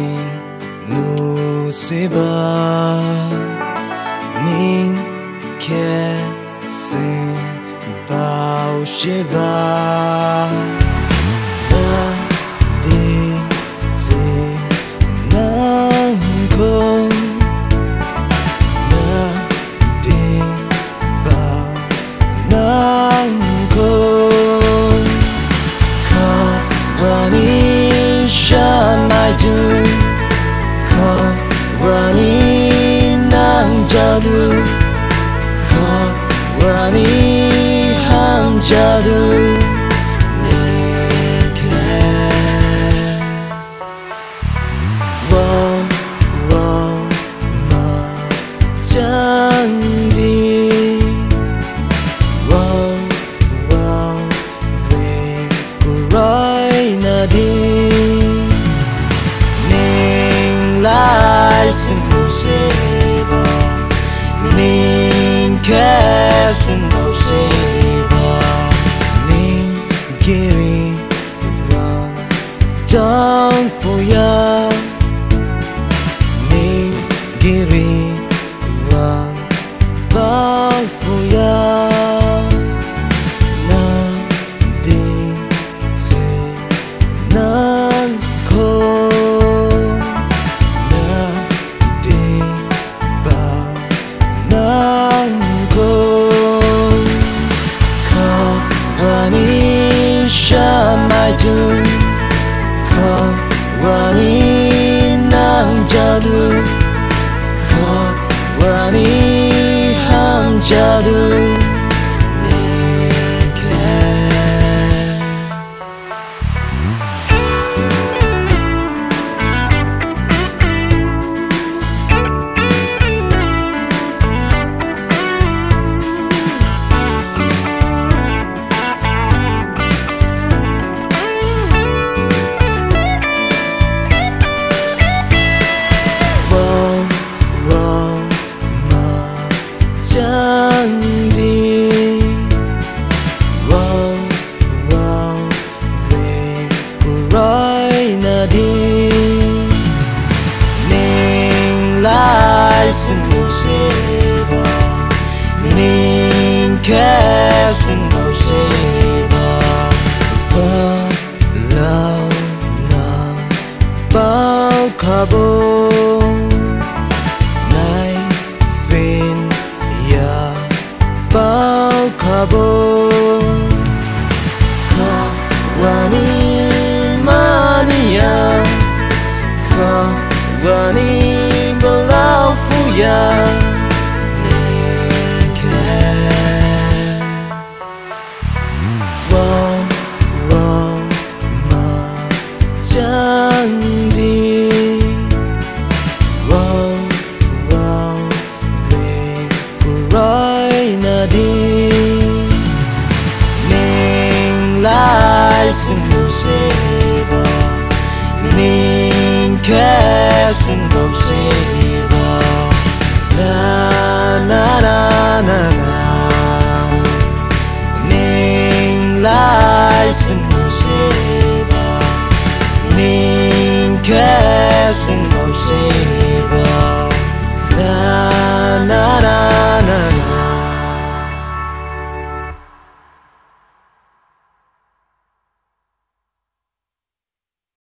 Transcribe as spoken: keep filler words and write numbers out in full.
xin nu se ba ning ke xin bao she ba na đi gì nắng không na đi bao nắng không khó và ni sha mai tu khó và ni nắng jadu khó và ni ham jadu chẳng đi wow wow về cô rồi na đi mình lại xin cô sẽ bỏ mình kẻ xin cô sẽ bỏ mình giri run don't forget mình giri bao phủ ya na đi thế nan khô na đi bao nan khô khó và ni sha mai tu khó và ni nang jadu khó và ni jadu chẳng đi wow wow về cô rồi na đi mình lại xin cô sẽ bỏ mình kẻ xin cô sẽ bỏ và lâu nằm bao khả bố bao khabo kha wani mania kha wani belau fuya nike wow wow ma chẳng đi wow wow về cô rồi na đi mình lại xin cô sẽ bỏ mình kẻ xin cô sẽ bỏ na na na na na mình lại xin cô sẽ bỏ mình kẻ xin cô sẽ